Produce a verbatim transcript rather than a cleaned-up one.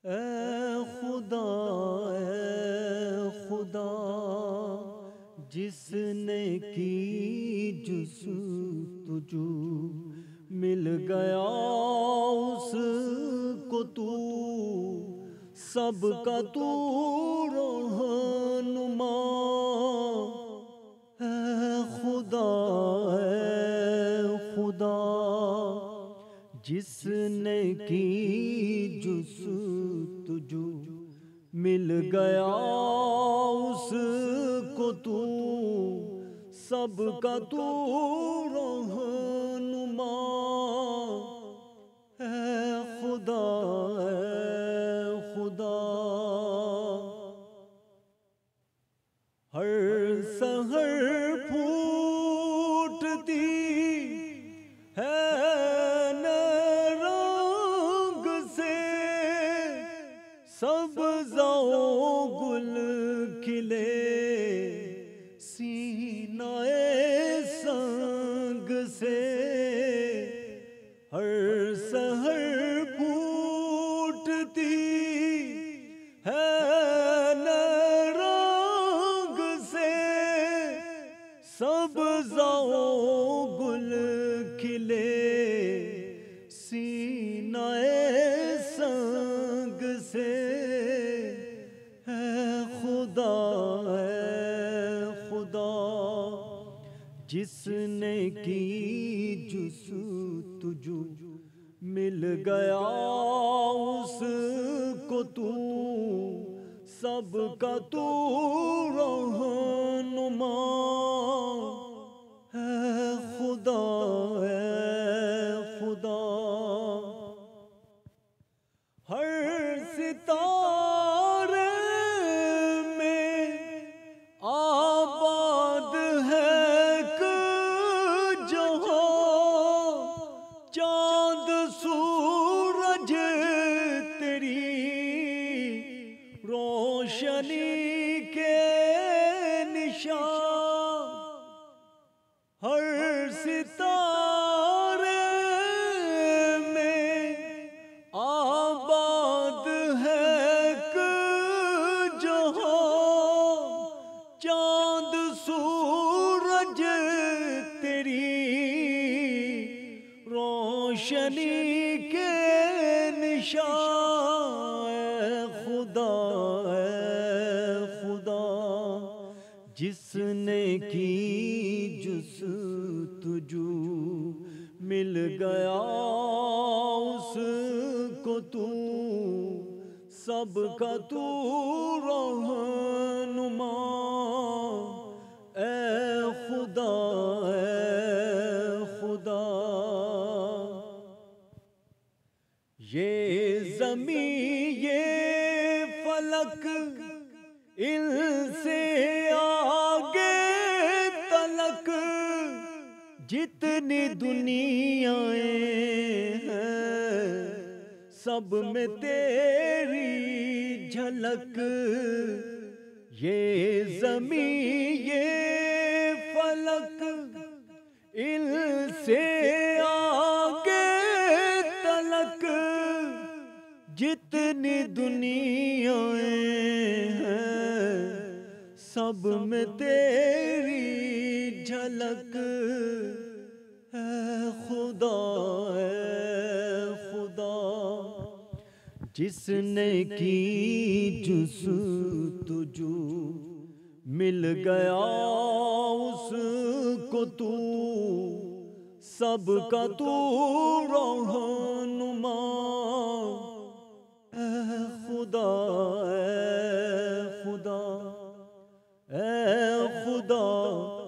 اے خدا اے خدا جس نے کی جستجو مل گیا اس کو تو سب کا تو رہنما اے خدا اے خدا جس نے کی جستجو مل گیا اس کو تو سب کا تو رہنما اے خدا اے خدا ہر سحر پھوٹتی ہے سبز و گل کھلے سینہ سنگ سے ہر سحر پھوٹتی ہے رنگ سے سبز و گل کھلے سینہ سنگ سے خدا اے خدا جس نے کی جستجو مل گیا اس کو تو سب کا تو رہنما اے خدا اے خدا ہر ستارے آباد ہے کہ جہاں چاند سورج تیری روشنی کے نشان ہر ستارے میں آباد ہے کہ جہاں چاند سورج تیری روشنی کے نشان اے خدا اے خدا جس نے کی جستجو مل گیا اس کو تو سب کا تو رہنما اے خدا اے خدا یہ زمین یہ فلک ان سے آگے تلک جتنی دنیایں ہیں سب میں تیری جھلک یہ زمین یہ فلک ان سے آگے تلک جتنی دنیایں ہیں سب میں تیری جھلک اے خدا اے خدا جس نے کی جستجو مل گیا اس کو تو سب کا تو رہنما اے خدا اے خدا اے خدا